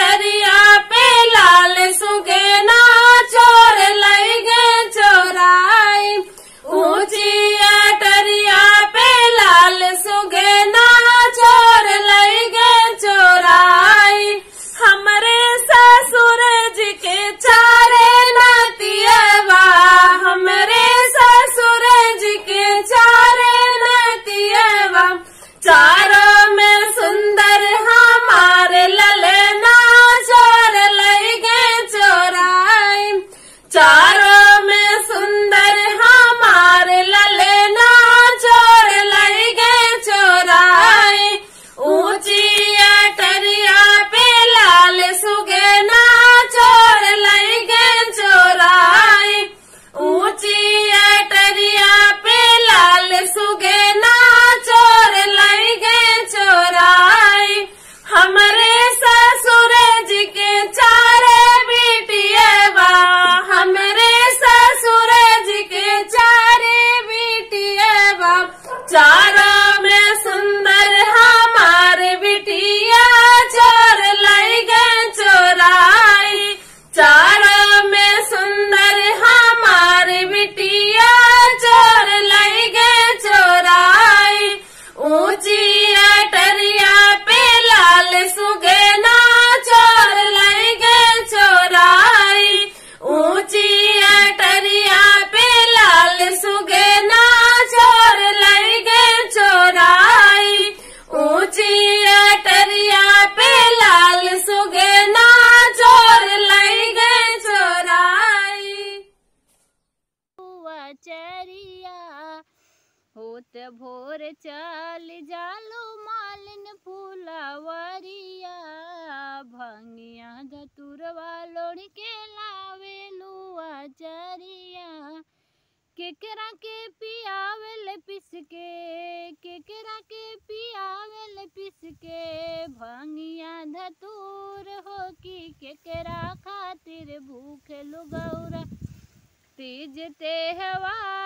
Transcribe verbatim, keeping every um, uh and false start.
अटरिया पे लाल सुगेना चोर लई गए चोराई। ऊंची अटरिया पे लाल सुगेना चोर लई गए चोराई। हमरे ससुर जी के चारे नतियवा, हमरे ससुर जी के चारे नतियवा, चारों में सुंदर हमारे ललना चोर लई गए चोराई। चारों में सुंदर हमारे ललना चोर लई गए चोराई। ऊंची अटरिया पे लाल सुगेना चोर लई गए चोराई। ऊंची अटरिया पे लाल सुगेना चोर लई गए चोराई। हमरे ससुर जी के चारे बेटियवा, हमरे ससुर जी के चारे बेटियवा, चारों में सुंदर हमारे बिटिया चोर लई गए चोराई। चारों में सुंदर हमारे बिटिया चोर लई गए चोराई। ऊंची अटरिया पे लाल सुगेना चोर लई गए चोराई। ऊंची अटरिया पे लाल सुगेना चोर लई गए चोराई। ऊंची अटरिया पे लाल सुगेना चोर लई गए चोराई। चरिया होत भोर चल जालो मालिन फूलवरिया, भंगिया धतुरवा लोढ़ के लावे लुआ चरिया। केकरा के पियावेल पिस के, केकरा के पियावेल पिस के, भंगिया धतूर हो कि केकरा खातिर भूख लुगौरा। तीज त्योहार